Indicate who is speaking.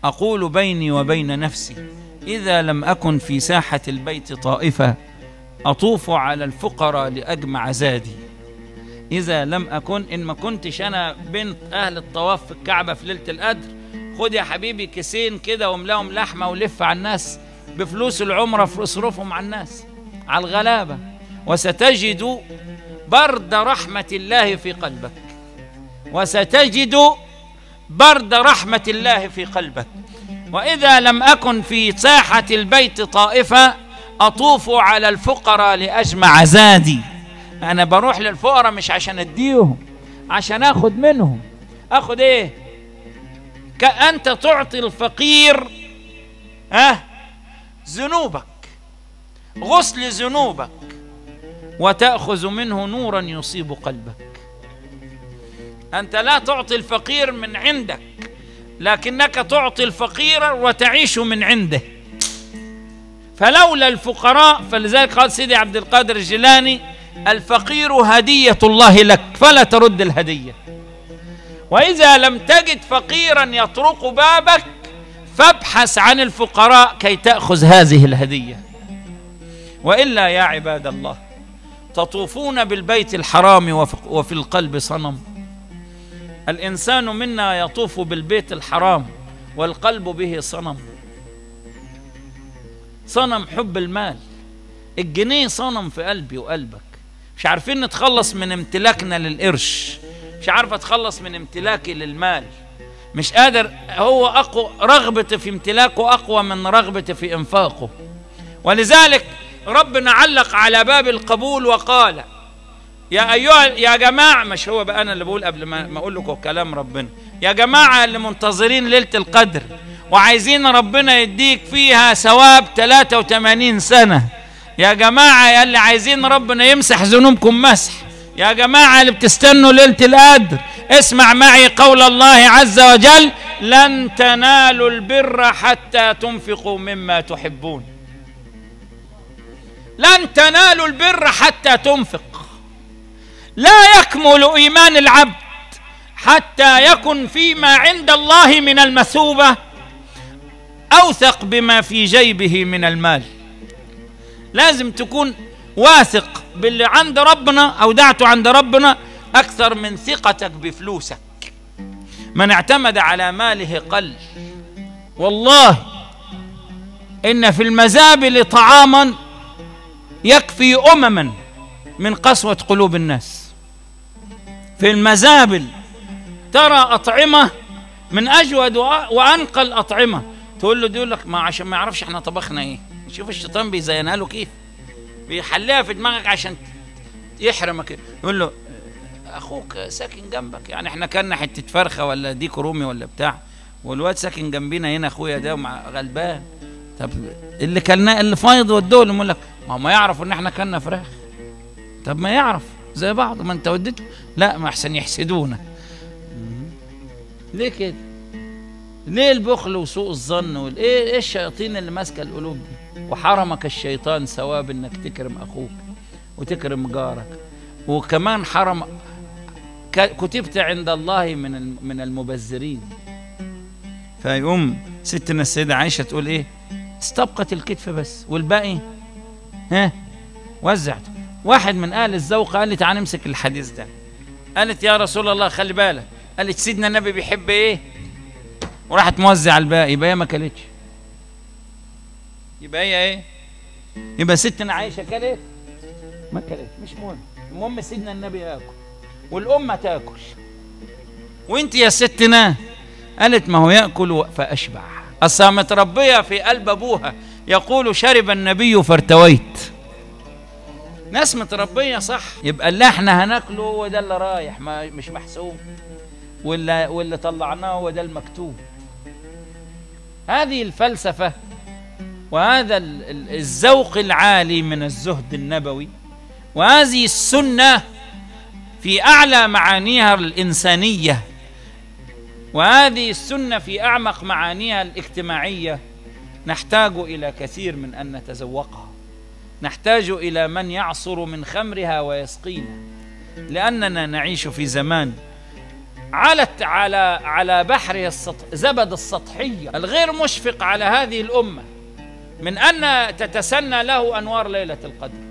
Speaker 1: أقول بيني وبين نفسي إذا لم أكن في ساحة البيت طائفة أطوف على الفقراء لأجمع زادي. إذا لم أكن، إن ما كنتش أنا بنت أهل الطواف في الكعبة في ليلة القدر، خد يا حبيبي كيسين كده واملاهم لحمة ولف على الناس بفلوس العمرة، اصرفهم على الناس على الغلابة، وستجد برد رحمة الله في قلبك، وستجد برد رحمة الله في قلبك. وإذا لم أكن في ساحة البيت طائفة أطوف على الفقراء لأجمع زادي. أنا بروح للفقراء مش عشان أديهم، عشان أخذ منهم. أخذ إيه؟ كأنت تعطي الفقير ذنوبك، غسل ذنوبك، وتأخذ منه نورا يصيب قلبك. أنت لا تعطي الفقير من عندك، لكنك تعطي الفقير وتعيش من عنده. فلولا الفقراء، فلذلك قال سيدي عبد القادر الجيلاني: الفقير هدية الله لك فلا ترد الهدية. وإذا لم تجد فقيرا يطرق بابك فابحث عن الفقراء كي تأخذ هذه الهدية. وإلا يا عباد الله تطوفون بالبيت الحرام وفي القلب صنم. الإنسان منا يطوف بالبيت الحرام والقلب به صنم، صنم حب المال. الجنيه صنم في قلبي وقلبك. مش عارفين نتخلص من امتلاكنا للقرش، مش عارف اتخلص من امتلاكي للمال، مش قادر. هو أقوى، رغبتي في امتلاكه أقوى من رغبتي في إنفاقه. ولذلك ربنا علق على باب القبول وقال: يا جماعة، مش هو بقى أنا اللي بقول قبل ما أقول لكم كلام ربنا، يا جماعة اللي منتظرين ليلة القدر وعايزين ربنا يديك فيها ثواب 83 سنة، يا جماعة يا اللي عايزين ربنا يمسح ذنوبكم مسح، يا جماعة اللي بتستنوا ليلة القدر، اسمع معي قول الله عز وجل: لن تنالوا البر حتى تنفقوا مما تحبون. لن تنالوا البر حتى تنفق. لا يكمل إيمان العبد حتى يكن فيما عند الله من المثوبة أوثق بما في جيبه من المال. لازم تكون واثق باللي عند ربنا أو دعته عند ربنا أكثر من ثقتك بفلوسك. من اعتمد على ماله قل. والله إن في المزابل طعاما يكفي أمما من قسوة قلوب الناس. في المزابل ترى أطعمة من أجود وأنقى الأطعمة، تقول له، يقول لك: ما عشان ما يعرفش احنا طبخنا ايه. شوف الشيطان بيزينها له كيف، بيحليها في دماغك عشان يحرمك. يقول له: اخوك ساكن جنبك، يعني احنا كنا حته فرخه ولا ديك رومي ولا بتاع، والواد ساكن جنبينا هنا اخويا ده غلبان. طب اللي كلناه اللي فايض ودوه له. يقول لك: ما يعرفوا ان احنا كنا فراخ. طب ما يعرف زي بعض، ما انت وديته. لا، ما احسن يحسدونا. ليه كده؟ ليه البخل وسوء الظن ايه الشياطين اللي ماسكه القلوب دي؟ وحرمك الشيطان ثواب انك تكرم اخوك وتكرم جارك، وكمان حرم كتبت عند الله من المبذرين. فيقوم ستنا السيدة عائشة تقول ايه؟ استبقت الكتف بس والباقي وزعته. واحد من اهل الذوق قال لي: تعال نمسك الحديث ده. قالت: يا رسول الله خلي بالك. قالت: سيدنا النبي بيحب ايه؟ وراحت موزع الباقي. يبقى هي ما كلتش. يبقى هي ايه؟ يبقى ستنا عائشة كلت؟ ما كلت، مش مهم. المهم سيدنا النبي ياكل والأمة تاكل. وانت يا ستنا؟ قالت: ما هو ياكل فاشبع. اصلا متربيه في قلب ابوها يقول: شرب النبي فارتويت. ناس متربيه صح. يبقى اللي احنا هناكله هو ده اللي رايح، مش محسوب، واللي طلعناه هو ده المكتوب. هذه الفلسفة وهذا الذوق العالي من الزهد النبوي، وهذه السنة في أعلى معانيها الإنسانية، وهذه السنة في أعمق معانيها الاجتماعية، نحتاج إلى كثير من أن نتذوقها. نحتاج إلى من يعصر من خمرها ويسقينا، لأننا نعيش في زمان علت على بحره زبد السطحية الغير مشفق على هذه الأمة من أن تتسنى له أنوار ليلة القدر.